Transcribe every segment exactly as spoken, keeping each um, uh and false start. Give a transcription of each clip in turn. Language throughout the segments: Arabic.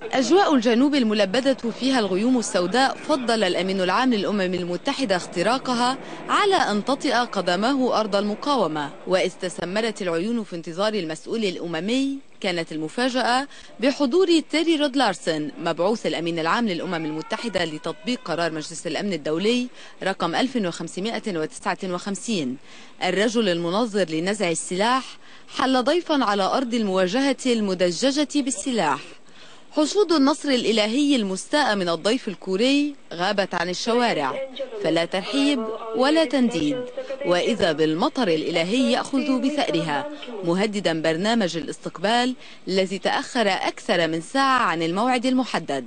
أجواء الجنوب الملبدة فيها الغيوم السوداء فضل الأمين العام للأمم المتحدة اختراقها على أن تطئ قدمه أرض المقاومة. وإذ تسمرت العيون في انتظار المسؤول الأممي، كانت المفاجأة بحضور تيري رود لارسن مبعوث الأمين العام للأمم المتحدة لتطبيق قرار مجلس الأمن الدولي رقم ألف وخمسمائة وتسعة وخمسين. الرجل المنظر لنزع السلاح حل ضيفا على أرض المواجهة المدججة بالسلاح. حشود النصر الإلهي المستاء من الضيف الكوري غابت عن الشوارع، فلا ترحيب ولا تنديد، وإذا بالمطر الإلهي يأخذ بثأرها مهددا برنامج الاستقبال الذي تأخر أكثر من ساعة عن الموعد المحدد.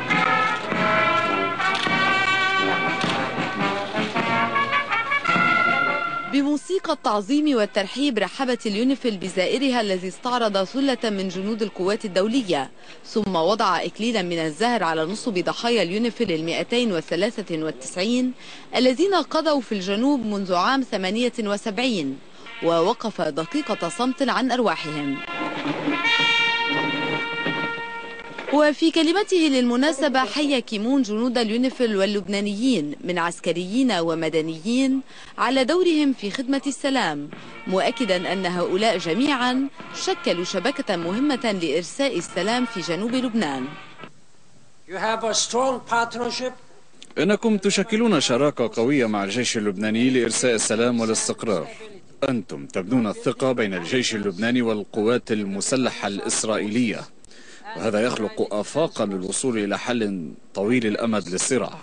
بموسيقى التعظيم والترحيب رحبت اليونيفيل بزائرها الذي استعرض ثلة من جنود القوات الدولية، ثم وضع إكليلا من الزهر على نصب ضحايا اليونيفيل المئتين وثلاثة وتسعين الذين قضوا في الجنوب منذ عام ثمانية وسبعين، ووقف دقيقة صمت عن أرواحهم. وفي كلمته للمناسبة حيا كيمون جنود اليونيفيل واللبنانيين من عسكريين ومدنيين على دورهم في خدمة السلام، مؤكدا أن هؤلاء جميعا شكلوا شبكة مهمة لإرساء السلام في جنوب لبنان. إنكم تشكلون شراكة قوية مع الجيش اللبناني لإرساء السلام والاستقرار. أنتم تبنون الثقة بين الجيش اللبناني والقوات المسلحة الإسرائيلية، وهذا يخلق آفاقا للوصول إلى حل طويل الأمد للصراع.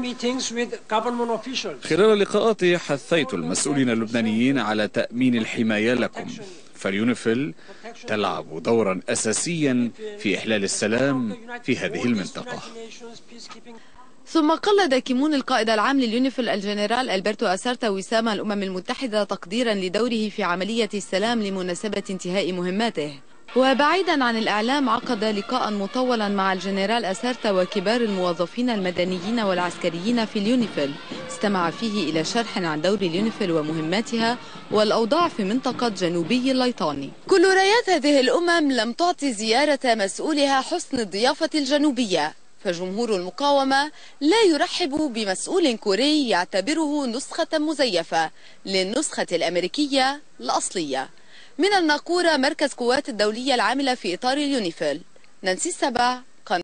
خلال لقاءاتي حثيت المسؤولين اللبنانيين على تأمين الحماية لكم، فاليونيفيل تلعب دورا أساسيا في إحلال السلام في هذه المنطقة. ثم قلد كيمون القائد العام لليونيفيل الجنرال ألبرتو أسارتا وسام الأمم المتحدة تقديرا لدوره في عملية السلام لمناسبة انتهاء مهماته. وبعيدا عن الإعلام، عقد لقاء مطولا مع الجنرال أسارتا وكبار الموظفين المدنيين والعسكريين في اليونيفيل، استمع فيه إلى شرح عن دور اليونيفيل ومهماتها والأوضاع في منطقة جنوبي الليطاني. كل رايات هذه الأمم لم تعطي زيارة مسؤولها حسن الضيافة الجنوبية، فجمهور المقاومة لا يرحب بمسؤول كوري يعتبره نسخة مزيفة للنسخة الأمريكية الأصلية. من الناقورة، مركز قوات الدولية العاملة في إطار اليونيفيل، نانسي السبع،